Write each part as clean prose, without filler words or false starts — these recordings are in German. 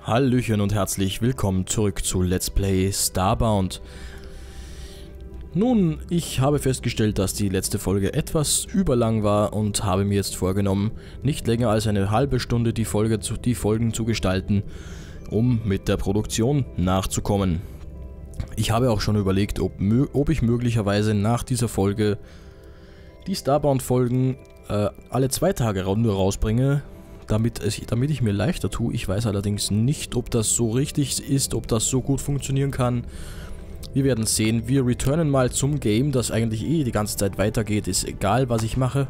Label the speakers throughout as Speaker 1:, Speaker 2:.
Speaker 1: Hallöchen und herzlich willkommen zurück zu Let's Play Starbound. Nun, ich habe festgestellt, dass die letzte Folge etwas überlang war und habe mir jetzt vorgenommen, nicht länger als eine halbe Stunde die Folgen zu gestalten, um mit der Produktion nachzukommen. Ich habe auch schon überlegt, ob ich möglicherweise nach dieser Folge die Starbound-Folgen alle 2 Tage nur rausbringe, damit ich mir leichter tue. Ich weiß allerdings nicht, ob das so richtig ist, ob das so gut funktionieren kann. Wir werden sehen. Wir returnen mal zum Game, das eigentlich die ganze Zeit weitergeht. Ist egal, was ich mache.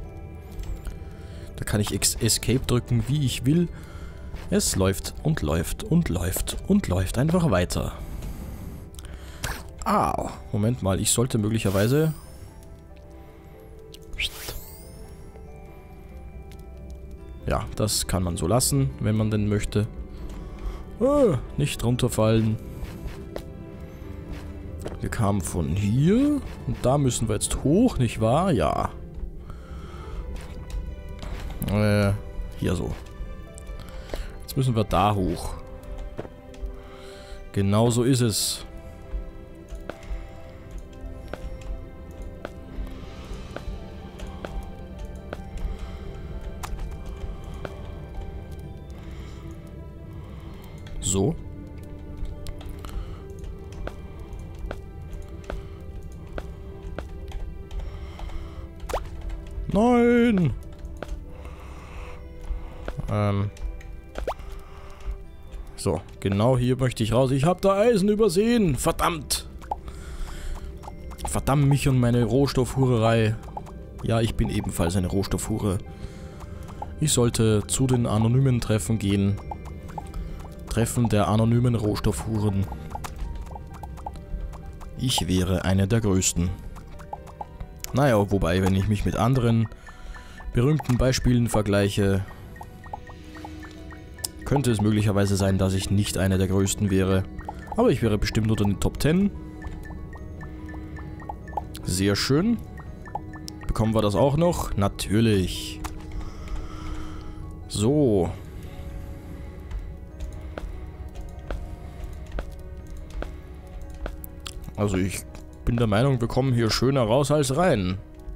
Speaker 1: Da kann ich Escape drücken, wie ich will. Es läuft und läuft und läuft und läuft einfach weiter. Ah, Moment mal, ich sollte möglicherweise... Ja, das kann man so lassen, wenn man denn möchte. Nicht runterfallen. Wir kamen von hier und da müssen wir jetzt hoch, nicht wahr? Ja. Hier so. Jetzt müssen wir da hoch. Genau so ist es. So. Nein! So, genau hier möchte ich raus. Ich habe da Eisen übersehen. Verdammt! Verdammt mich und meine Rohstoffhurerei. Ja, ich bin ebenfalls eine Rohstoffhure. Ich sollte zu den anonymen Treffen gehen. Treffen der anonymen Rohstoffhuren. Ich wäre eine der größten. Naja, wobei, wenn ich mich mit anderen berühmten Beispielen vergleiche, könnte es möglicherweise sein, dass ich nicht eine der größten wäre. Aber ich wäre bestimmt unter den Top 10. Sehr schön. Bekommen wir das auch noch? Natürlich. So. Also ich bin der Meinung, wir kommen hier schöner raus als rein.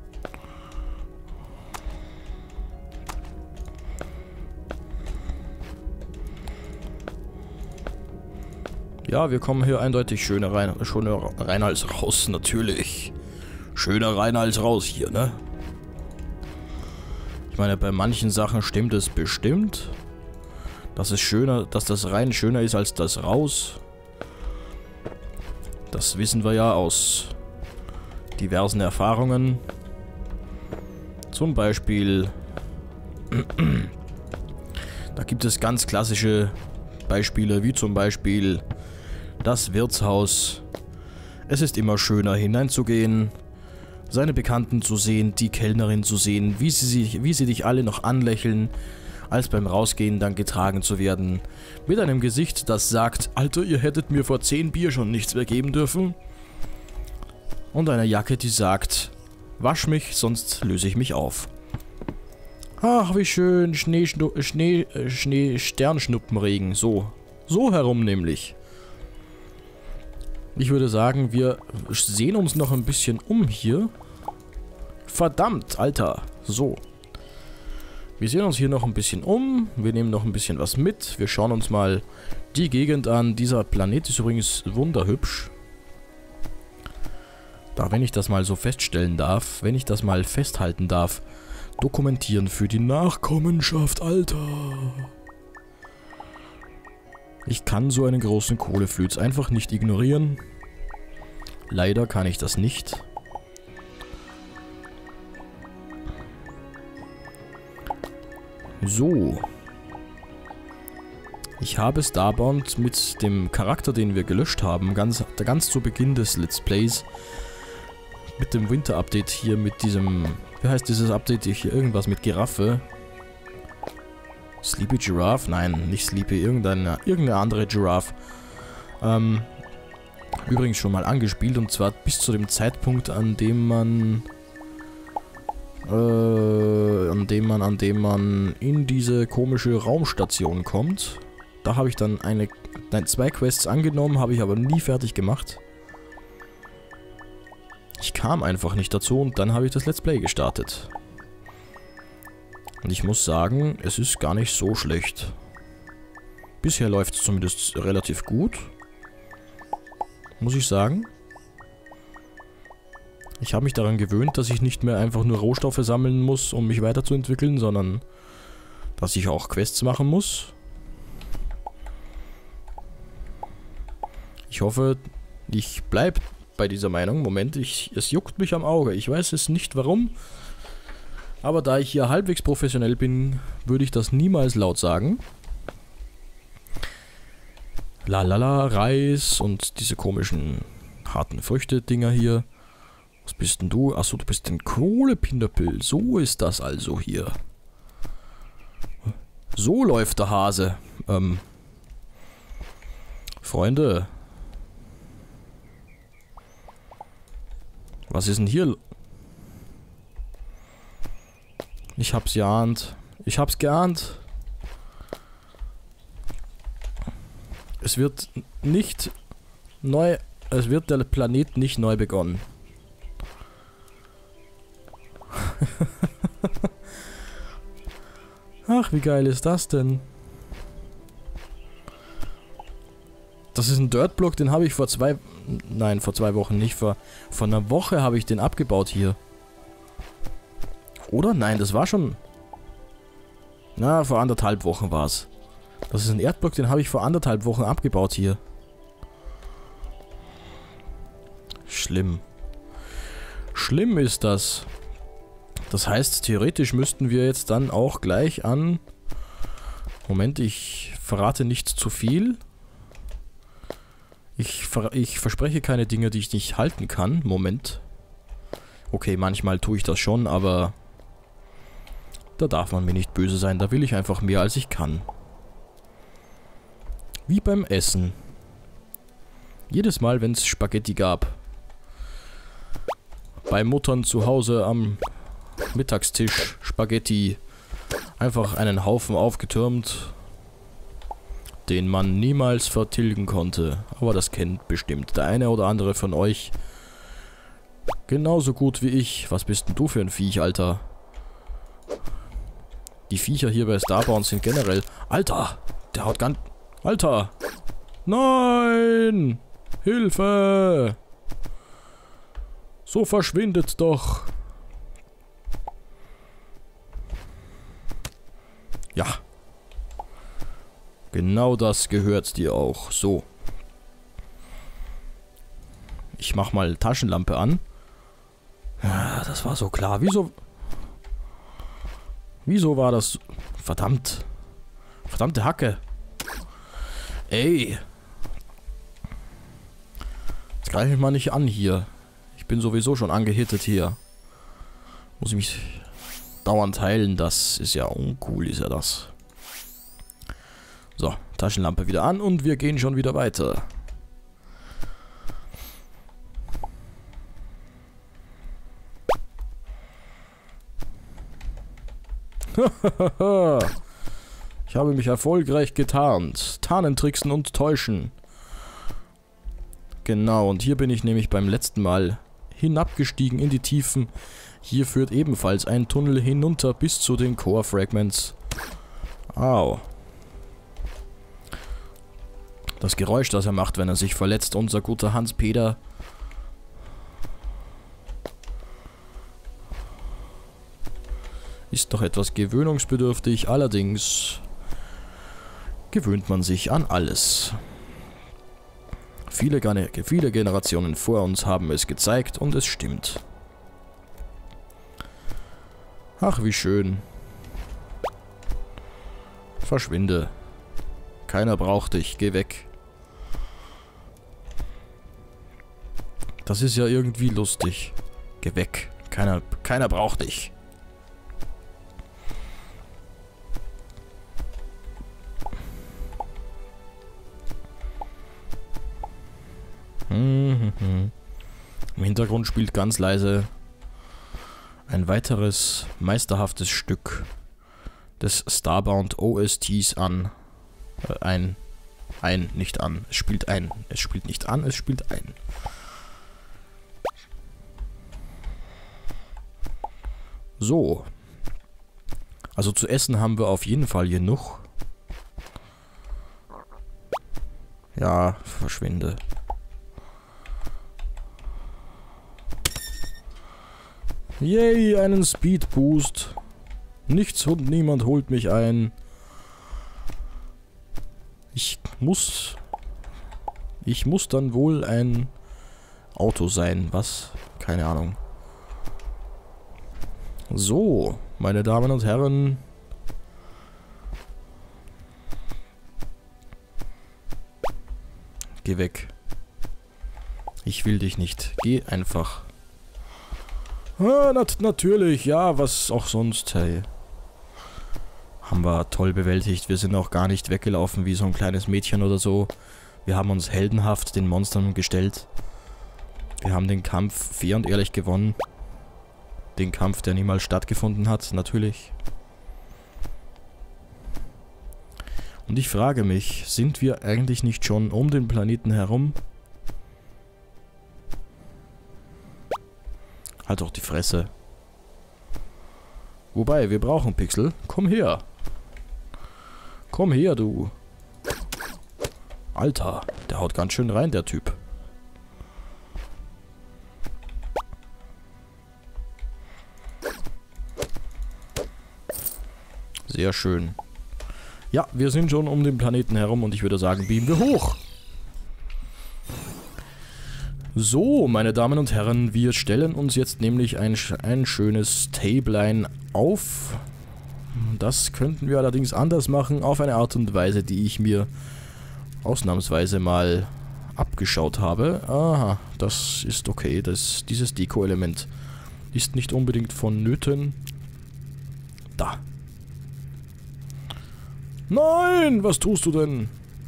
Speaker 1: Ja, wir kommen hier eindeutig schöner rein als raus, natürlich. Schöner rein als raus hier, ne? Ich meine, bei manchen Sachen stimmt es bestimmt. Dass das rein schöner ist als das raus. Das wissen wir ja aus diversen Erfahrungen. Zum Beispiel, da gibt es ganz klassische Beispiele, wie zum Beispiel das Wirtshaus. Es ist immer schöner hineinzugehen, seine Bekannten zu sehen, die Kellnerin zu sehen, wie sie dich alle noch anlächeln, als beim Rausgehen dann getragen zu werden, mit einem Gesicht, das sagt, Alter, ihr hättet mir vor 10 Bier schon nichts mehr geben dürfen. Und einer Jacke, die sagt, wasch mich, sonst löse ich mich auf. Ach, wie schön, Sternschnuppenregen, so herum nämlich. Ich würde sagen, wir sehen uns noch ein bisschen um hier. Verdammt, Alter, so. Wir sehen uns hier noch ein bisschen um, wir nehmen noch ein bisschen was mit, wir schauen uns mal die Gegend an. Dieser Planet ist übrigens wunderhübsch. Da, wenn ich das mal so feststellen darf, wenn ich das mal festhalten darf, dokumentieren für die Nachkommenschaft, Alter. Ich kann so einen großen Kohleflöz einfach nicht ignorieren. Leider kann ich das nicht. So. Ich habe Starbound mit dem Charakter, den wir gelöscht haben, ganz zu Beginn des Let's Plays, mit dem Winter-Update hier, mit diesem, wie heißt dieses Update hier, irgendwas mit Giraffe. Sleepy Giraffe? Nein, nicht Sleepy, irgendeine andere Giraffe. Übrigens schon mal angespielt, und zwar bis zu dem Zeitpunkt, an dem man in diese komische Raumstation kommt. Da habe ich dann zwei Quests angenommen, habe ich aber nie fertig gemacht. Ich kam einfach nicht dazu und dann habe ich das Let's Play gestartet. Und ich muss sagen, es ist gar nicht so schlecht. Bisher läuft es zumindest relativ gut. Muss ich sagen. Ich habe mich daran gewöhnt, dass ich nicht mehr einfach nur Rohstoffe sammeln muss, um mich weiterzuentwickeln, sondern dass ich auch Quests machen muss. Ich hoffe, ich bleibe bei dieser Meinung. Moment, es juckt mich am Auge. Ich weiß es nicht warum. Aber da ich hier halbwegs professionell bin, würde ich das niemals laut sagen. Lalala, Reis und diese komischen harten Früchte-Dinger hier. Was bist denn du? Achso, du bist ein Kohlepinderpil. So ist das also hier. So läuft der Hase. Freunde. Was ist denn hier? Ich hab's geahnt. Ich hab's geahnt. Es wird nicht neu... Es wird der Planet nicht neu begonnen. Ach, wie geil ist das denn? Das ist ein Dirtblock, den habe ich vor 2 Wochen nicht. Vor einer Woche habe ich den abgebaut hier. Oder? Nein, das war schon... Na, vor 1,5 Wochen war es. Das ist ein Erdblock, den habe ich vor 1,5 Wochen abgebaut hier. Schlimm. Schlimm ist das. Das heißt, theoretisch müssten wir jetzt dann auch gleich an... Moment, ich verrate nicht zu viel. Ich verspreche keine Dinge, die ich nicht halten kann. Moment. Okay, manchmal tue ich das schon, aber... Da darf man mir nicht böse sein. Da will ich einfach mehr, als ich kann. Wie beim Essen. Jedes Mal, wenn es Spaghetti gab. Bei Muttern zu Hause am Mittagstisch Spaghetti. Einfach einen Haufen aufgetürmt, den man niemals vertilgen konnte. Aber das kennt bestimmt der eine oder andere von euch. Genauso gut wie ich. Was bist denn du für ein Viech, Alter? Die Viecher hier bei Starbound sind generell... Alter! Der haut ganz... Alter! Nein! Hilfe! So verschwindet doch! Ja. Genau das gehört dir auch. So. Ich mach mal Taschenlampe an. Ja, das war so klar. Wieso war das... Verdammt. Verdammte Hacke. Ey. Jetzt greife ich mal nicht an hier. Ich bin sowieso schon angehittet hier. Muss ich mich dauernd heilen. Das ist ja uncool, ist ja das. So, Taschenlampe wieder an und wir gehen schon wieder weiter. Ich habe mich erfolgreich getarnt. Tarnentricksen und täuschen. Genau, und hier bin ich nämlich beim letzten Mal hinabgestiegen in die Tiefen. Hier führt ebenfalls ein Tunnel hinunter bis zu den Core Fragments. Au. Das Geräusch, das er macht, wenn er sich verletzt, unser guter Hans-Peter. Ist doch etwas gewöhnungsbedürftig, allerdings gewöhnt man sich an alles. Viele Generationen vor uns haben es gezeigt und es stimmt. Ach, wie schön. Verschwinde. Keiner braucht dich, geh weg. Das ist ja irgendwie lustig. Geh weg. Keiner braucht dich. Im Hintergrund spielt ganz leise ein weiteres meisterhaftes Stück des Starbound OSTs an. Nicht an. Es spielt ein. Es spielt nicht an, es spielt ein. So. Also zu essen haben wir auf jeden Fall genug. Ja, verschwinde. Yay, einen Speed Boost. Nichts und niemand holt mich ein. Ich muss dann wohl ein Auto sein. Was? Keine Ahnung. So, meine Damen und Herren. Geh weg. Ich will dich nicht. Geh einfach. Ah, natürlich. Ja, was auch sonst. Hey. Haben wir toll bewältigt. Wir sind auch gar nicht weggelaufen wie so ein kleines Mädchen oder so. Wir haben uns heldenhaft den Monstern gestellt. Wir haben den Kampf fair und ehrlich gewonnen. Den Kampf, der niemals stattgefunden hat, natürlich. Und ich frage mich, sind wir eigentlich nicht schon um den Planeten herum? Halt doch die Fresse. Wobei, wir brauchen Pixel. Komm her. Komm her, du. Alter, der haut ganz schön rein, der Typ. Sehr schön. Ja, wir sind schon um den Planeten herum und ich würde sagen, beamen wir hoch. So, meine Damen und Herren, wir stellen uns jetzt nämlich ein schönes Tablein auf. Das könnten wir allerdings anders machen, auf eine Art und Weise, die ich mir ausnahmsweise mal abgeschaut habe. Aha, das ist okay, dieses Deko-Element ist nicht unbedingt vonnöten. Da. Nein, was tust du denn?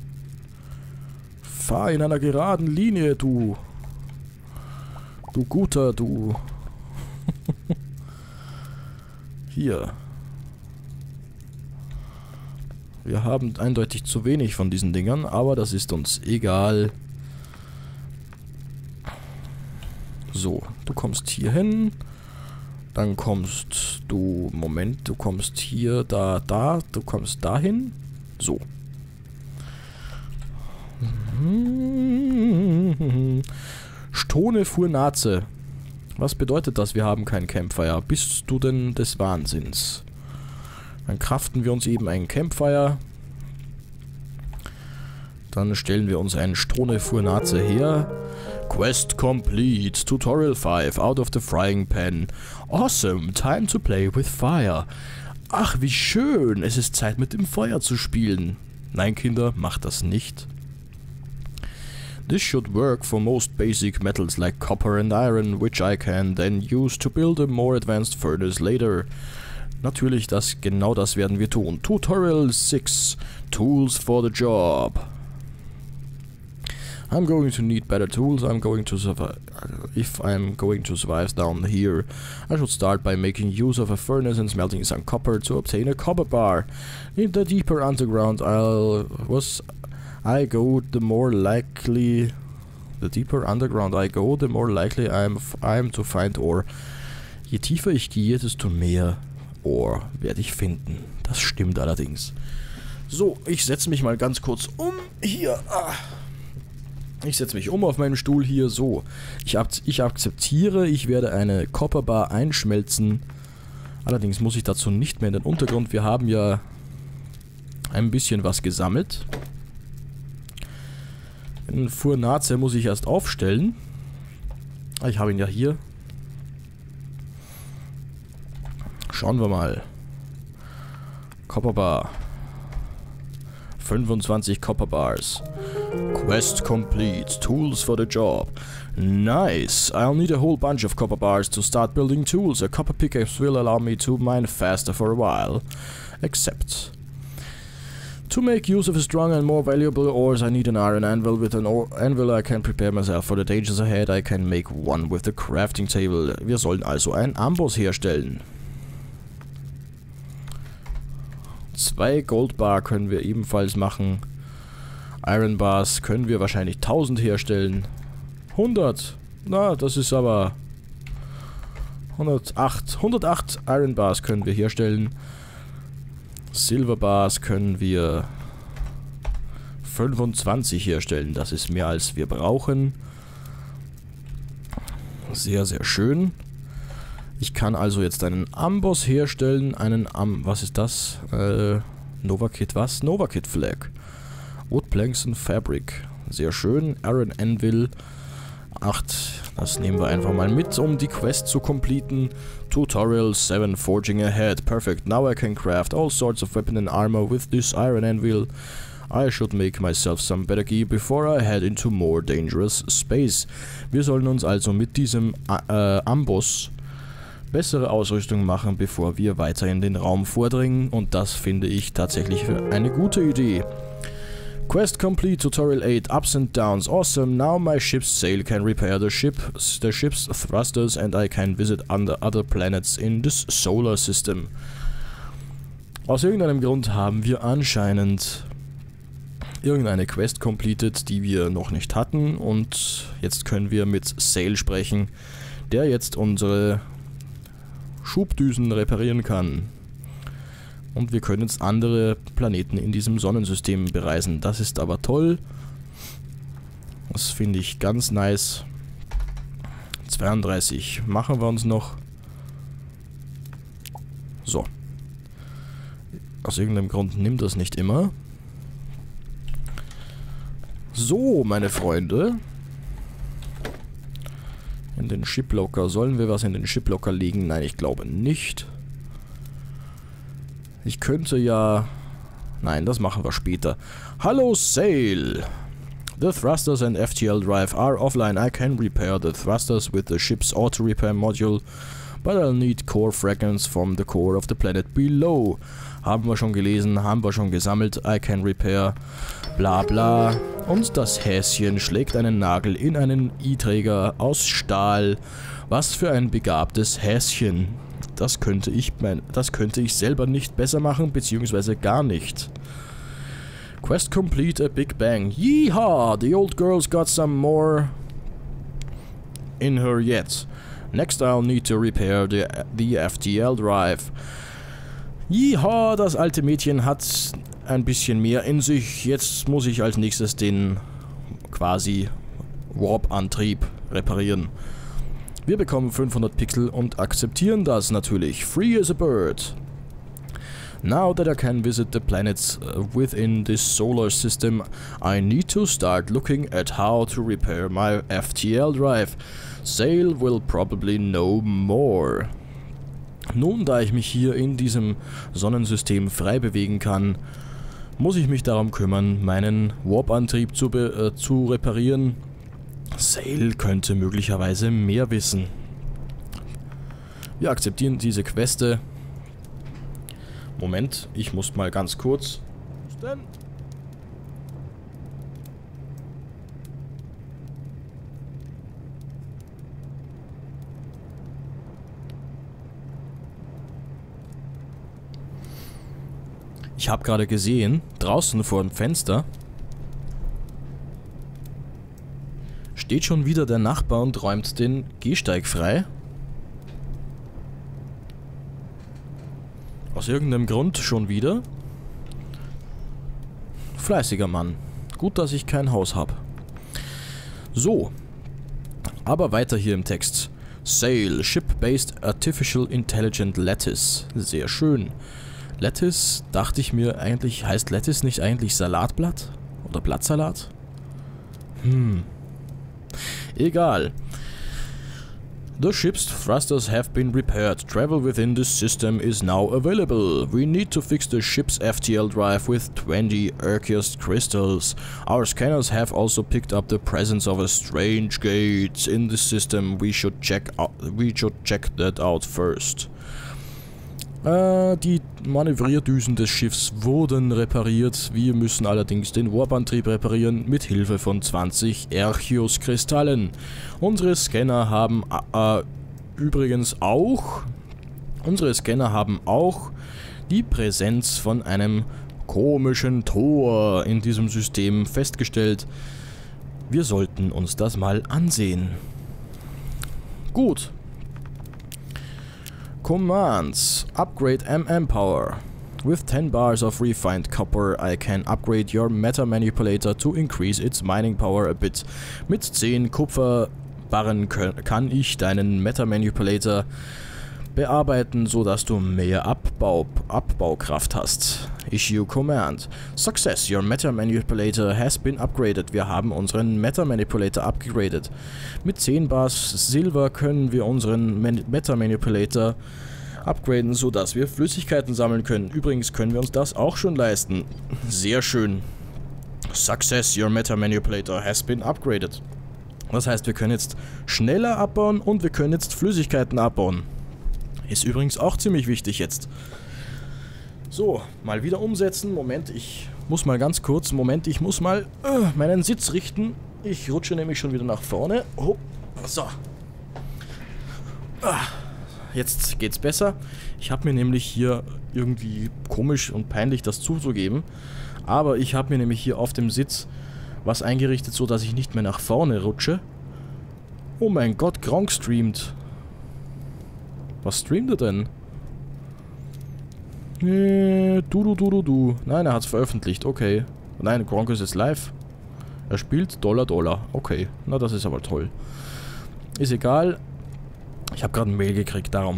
Speaker 1: Fahr in einer geraden Linie, du. Du Guter, du. Hier. Wir haben eindeutig zu wenig von diesen Dingern, aber das ist uns egal. So, du kommst hier hin. Dann kommst du... Moment, du kommst hier, da, du kommst dahin. So. Stone Furnace. Was bedeutet das? Wir haben kein Campfire. Bist du denn des Wahnsinns? Dann craften wir uns eben ein Campfire. Dann stellen wir uns einen Stone Furnace her. Quest complete. Tutorial 5 out of the frying pan. Awesome. Time to play with fire. Ach, wie schön. Es ist Zeit, mit dem Feuer zu spielen. Nein, Kinder, macht das nicht. This should work for most basic metals like copper and iron, which I can then use to build a more advanced furnace later. Natürlich, genau das werden wir tun. Tutorial 6. Tools for the job. I'm going to need better tools. I'm going to survive. If I'm going to survive down here, I should start by making use of a furnace and smelting some copper to obtain a copper bar. In the deeper underground I go, the more likely. The deeper underground I go, the more likely I'm to find ore. Je tiefer ich gehe, desto mehr Ore werde ich finden. Das stimmt allerdings. So, ich setze mich mal ganz kurz um. Hier. Ich setze mich um auf meinem Stuhl hier. So. Ich akzeptiere, ich werde eine Copperbar einschmelzen. Allerdings muss ich dazu nicht mehr in den Untergrund. Wir haben ja ein bisschen was gesammelt. Den Furnace muss ich erst aufstellen. Ich habe ihn ja hier. Schauen wir mal. Copperbar. 25 Copperbars. Quest complete. Tools for the job. Nice. I'll need a whole bunch of copperbars to start building tools. A copper pickaxe will allow me to mine faster for a while. Accept. To make use of a strong and more valuable ores, I need an iron anvil. With an anvil I can prepare myself for the dangers ahead. I can make one with the crafting table. Wir sollen also einen Amboss herstellen. 2 Goldbar können wir ebenfalls machen. Iron Bars können wir wahrscheinlich 1000 herstellen. 100. Na, das ist aber 108. 108 Iron Bars können wir herstellen. Silver Bars können wir 25 herstellen. Das ist mehr als wir brauchen. Sehr, sehr schön. Ich kann also jetzt einen Amboss herstellen. Was ist das? Novakit was? Novakit Flag. Wood Planks and Fabric. Sehr schön. Iron Anvil. 8. Das nehmen wir einfach mal mit, um die Quest zu completen. Tutorial 7. Forging ahead. Perfect. Now I can craft all sorts of weapon and armor with this Iron Anvil. I should make myself some better gear before I head into more dangerous space. Wir sollen uns also mit diesem Amboss bessere Ausrüstung machen, bevor wir weiter in den Raum vordringen. Und das finde ich tatsächlich eine gute Idee. Quest complete, Tutorial 8, Ups and Downs, awesome, now my ship's sail can repair the ship's thrusters and I can visit other planets in this solar system. Aus irgendeinem Grund haben wir anscheinend irgendeine Quest completed, die wir noch nicht hatten, und jetzt können wir mit Sail sprechen, der jetzt unsere Schubdüsen reparieren kann. Und wir können jetzt andere Planeten in diesem Sonnensystem bereisen. Das ist aber toll. Das finde ich ganz nice. 32 machen wir uns noch. So. Aus irgendeinem Grund nimmt das nicht immer. So, meine Freunde. In den Shiplocker. Sollen wir was in den Shiplocker legen? Nein, ich glaube nicht. Ich könnte ja... Nein, das machen wir später. Hallo, Sail! The thrusters and FTL drive are offline. I can repair the thrusters with the ship's auto-repair module, but I'll need core fragments from the core of the planet below. Haben wir schon gelesen, haben wir schon gesammelt. I can repair... Bla bla. Und das Häschen schlägt einen Nagel in einen I-Träger aus Stahl. Was für ein begabtes Häschen. Das könnte ich selber nicht besser machen, beziehungsweise gar nicht. Quest complete, a Big Bang. Yeehaw! The old girl's got some more in her yet. Next I'll need to repair the FTL drive. Yeehaw! Das alte Mädchen hat ein bisschen mehr in sich. Jetzt muss ich als nächstes den quasi Warp-Antrieb reparieren. Wir bekommen 500 Pixel und akzeptieren das natürlich. Free as a bird. Now that I can visit the planets within this solar system, I need to start looking at how to repair my FTL drive. Sail will probably know more. Nun, da ich mich hier in diesem Sonnensystem frei bewegen kann, muss ich mich darum kümmern, meinen Warp-Antrieb zu reparieren. Sail könnte möglicherweise mehr wissen. Wir akzeptieren diese Queste. Moment, ich muss mal ganz kurz... Ich habe gerade gesehen, draußen vor dem Fenster steht schon wieder der Nachbar und räumt den Gehsteig frei. Aus irgendeinem Grund schon wieder. Fleißiger Mann. Gut, dass ich kein Haus habe. So. Aber weiter hier im Text. Sail, Ship-Based Artificial Intelligent Lettuce. Sehr schön. Lettuce, dachte ich mir eigentlich, heißt Lettuce nicht eigentlich Salatblatt? Oder Blattsalat? Egal. The ship's thrusters have been repaired. Travel within this system is now available. We need to fix the ship's FTL drive with 20 Arceus crystals. Our scanners have also picked up the presence of a strange gate in the system. We should check that out first. Die Manövrierdüsen des Schiffs wurden repariert. Wir müssen allerdings den Warp-Antrieb reparieren mit Hilfe von 20 Arceus-Kristallen. Unsere Scanner haben übrigens auch die Präsenz von einem komischen Tor in diesem System festgestellt. Wir sollten uns das mal ansehen. Gut. Commands. Upgrade MM Power. With 10 bars of refined copper, I can upgrade your Meta Manipulator to increase its mining power a bit. Mit 10 Kupferbarren kann ich deinen Meta Manipulator bearbeiten, sodass du mehr Abbaukraft hast. Issue Command. Success, your Meta Manipulator has been upgraded. Wir haben unseren Meta Manipulator upgraded. Mit 10 Bars Silber können wir unseren Meta Manipulator upgraden, sodass wir Flüssigkeiten sammeln können. Übrigens können wir uns das auch schon leisten. Sehr schön. Success, your Meta Manipulator has been upgraded. Das heißt, wir können jetzt schneller abbauen und wir können jetzt Flüssigkeiten abbauen. Ist übrigens auch ziemlich wichtig jetzt. So, mal wieder umsetzen. Moment, ich muss mal ganz kurz, ich muss mal meinen Sitz richten. Ich rutsche nämlich schon wieder nach vorne. Oh, so. Jetzt geht's besser. Ich habe mir nämlich hier irgendwie komisch und peinlich das zuzugeben. Aber ich habe mir nämlich hier auf dem Sitz was eingerichtet, so dass ich nicht mehr nach vorne rutsche. Oh mein Gott, Gronk streamt. Was streamt er denn? Nein, er hat's veröffentlicht, okay. Nein, Gronk ist jetzt live. Er spielt $. Okay, na das ist aber toll. Ist egal. Ich habe gerade ein Mail gekriegt, darum.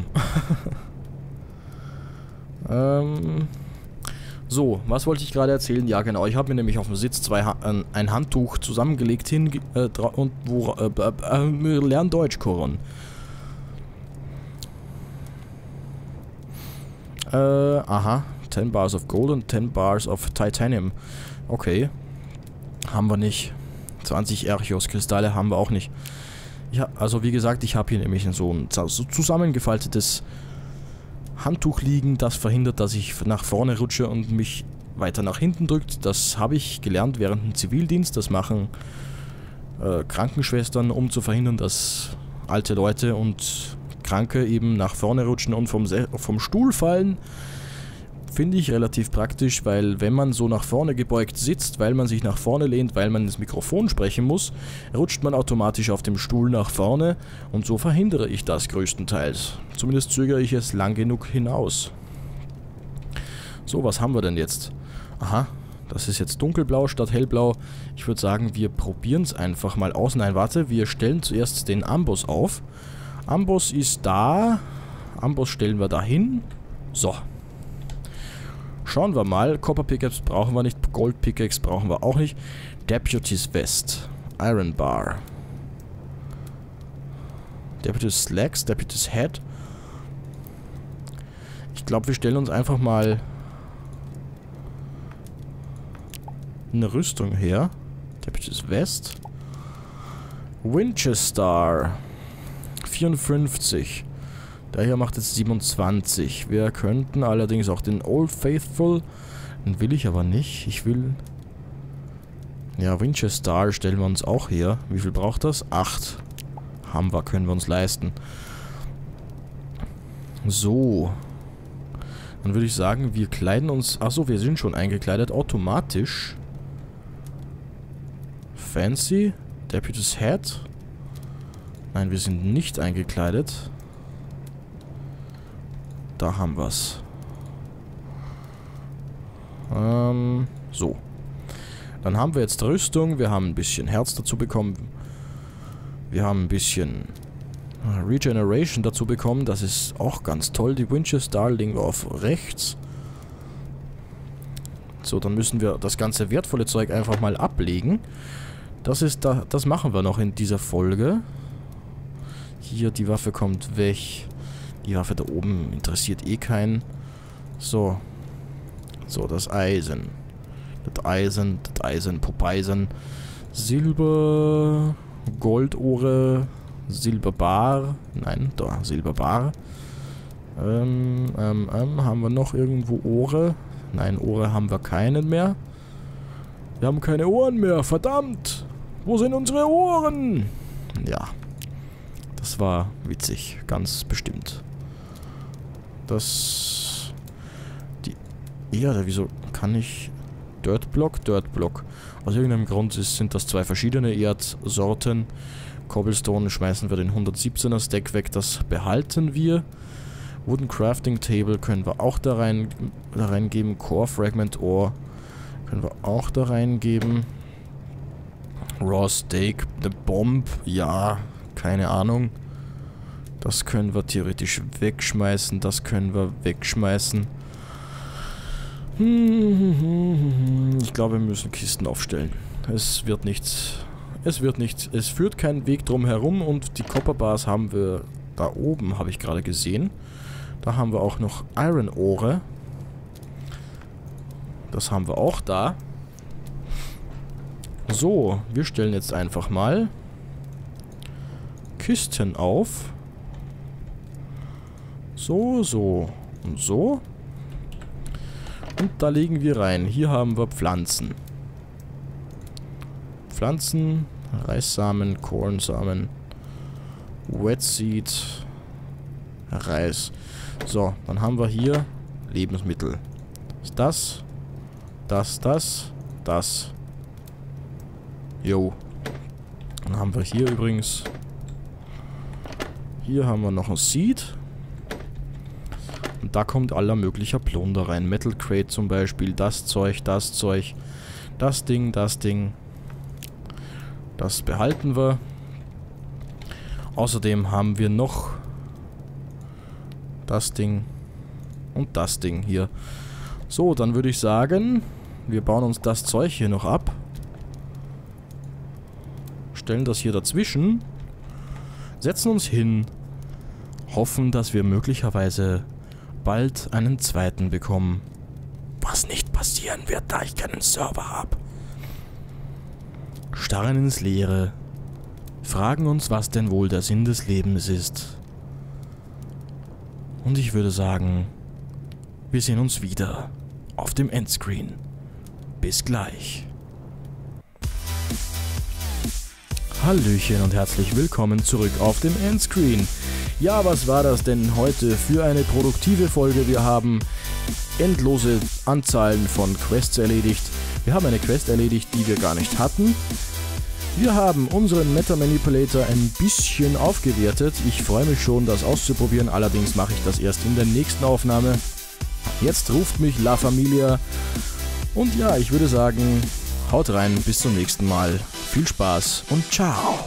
Speaker 1: So, was wollte ich gerade erzählen? Ja genau, ich habe mir nämlich auf dem Sitz ein Handtuch zusammengelegt und wo lern Deutsch, Koron. Aha. 10 bars of gold und 10 bars of titanium. Okay. Haben wir nicht. 20 Archeos-Kristalle haben wir auch nicht. Ja, also wie gesagt, ich habe hier nämlich so ein zusammengefaltetes Handtuch liegen, das verhindert, dass ich nach vorne rutsche und mich weiter nach hinten drückt. Das habe ich gelernt während dem Zivildienst. Das machen Krankenschwestern, um zu verhindern, dass alte Leute und Kranke eben nach vorne rutschen und vom Stuhl fallen. Finde ich relativ praktisch, weil wenn man so nach vorne gebeugt sitzt, weil man sich nach vorne lehnt, weil man ins Mikrofon sprechen muss, rutscht man automatisch auf dem Stuhl nach vorne und so verhindere ich das größtenteils. Zumindest zögere ich es lang genug hinaus. So, was haben wir denn jetzt? Aha, das ist jetzt dunkelblau statt hellblau. Ich würde sagen, wir probieren es einfach mal aus. Nein, warte, wir stellen zuerst den Amboss auf. Amboss ist da. Amboss stellen wir dahin. So. Schauen wir mal. Copper Pickaxe brauchen wir nicht. Gold Pickaxe brauchen wir auch nicht. Deputy's Vest. Iron Bar. Deputy's Slacks. Deputy's Head. Ich glaube, wir stellen uns einfach mal eine Rüstung her. Deputy's Vest. Winchester. 54. Der hier macht jetzt 27. Wir könnten allerdings auch den Old Faithful. Den will ich aber nicht. Ich will... Ja, Winchester stellen wir uns auch her. Wie viel braucht das? 8. Haben wir, können wir uns leisten. So. Dann würde ich sagen, wir kleiden uns... Achso, wir sind schon eingekleidet. Automatisch. Fancy. Deputy's Head. Nein, wir sind nicht eingekleidet. Da haben wir's. So. Dann haben wir jetzt Rüstung. Wir haben ein bisschen Herz dazu bekommen. Wir haben ein bisschen Regeneration dazu bekommen. Das ist auch ganz toll. Die Winchester legen wir auf rechts. So, dann müssen wir das ganze wertvolle Zeug einfach mal ablegen. Das machen wir noch in dieser Folge. Hier, die Waffe kommt weg. Die Waffe da oben interessiert eh keinen. So. So, das Eisen. Das Eisen, Poppeisen. Silber, Goldohre, Silberbar. Nein, da, Silberbar. Haben wir noch irgendwo Ohre? Nein, Ohre haben wir keinen mehr. Wir haben keine Ohren mehr, verdammt! Wo sind unsere Ohren? Ja. Das war witzig, ganz bestimmt. Erde. Wieso kann ich... Dirtblock, Dirtblock. Aus irgendeinem Grund sind das zwei verschiedene Erdsorten. Cobblestone schmeißen wir den 117er Stack weg, das behalten wir. Wooden Crafting Table können wir auch da reingeben. Core Fragment Ore können wir auch da reingeben. Raw Steak, The Bomb, ja, keine Ahnung. Das können wir theoretisch wegschmeißen, das können wir wegschmeißen. Ich glaube, wir müssen Kisten aufstellen. Es wird nichts. Es führt kein Weg drum herum und die Copper Bars haben wir da oben, habe ich gerade gesehen. Da haben wir auch noch Iron Ore. Das haben wir auch da. So, wir stellen jetzt einfach mal Kisten auf. So, so und so. Und da legen wir rein. Hier haben wir Pflanzen. Pflanzen, Reissamen, Kornsamen, Wetseed, Reis. So, dann haben wir hier Lebensmittel. Das. Jo. Dann haben wir hier übrigens... Hier haben wir noch ein Seed. Und da kommt aller möglicher Plunder rein. Metal Crate zum Beispiel, das Zeug, das Ding. Das behalten wir. Außerdem haben wir noch das Ding und das Ding hier. So, dann würde ich sagen, wir bauen uns das Zeug hier noch ab. Stellen das hier dazwischen. Setzen uns hin. Hoffen, dass wir möglicherweise bald einen zweiten bekommen. Was nicht passieren wird, da ich keinen Server habe. Starren ins Leere. Fragen uns, was denn wohl der Sinn des Lebens ist. Und ich würde sagen, wir sehen uns wieder auf dem Endscreen. Bis gleich. Hallöchen und herzlich willkommen zurück auf dem Endscreen. Ja, was war das denn heute für eine produktive Folge? Wir haben endlose Anzahlen von Quests erledigt. Wir haben eine Quest erledigt, die wir gar nicht hatten. Wir haben unseren Meta Manipulator ein bisschen aufgewertet. Ich freue mich schon, das auszuprobieren. Allerdings mache ich das erst in der nächsten Aufnahme. Jetzt ruft mich La Familia. Und ja, ich würde sagen, haut rein, bis zum nächsten Mal. Viel Spaß und ciao.